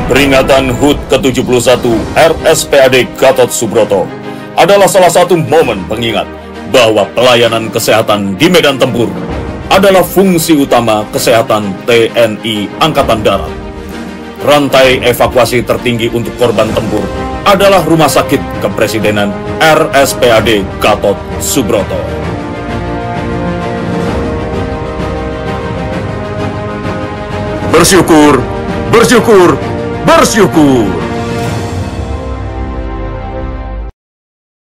Peringatan HUT ke-71 RSPAD Gatot Subroto adalah salah satu momen pengingat bahwa pelayanan kesehatan di medan tempur adalah fungsi utama kesehatan TNI Angkatan Darat. Rantai evakuasi tertinggi untuk korban tempur adalah Rumah Sakit Kepresidenan RSPAD Gatot Subroto. Bersyukur, bersyukur, bersyukur.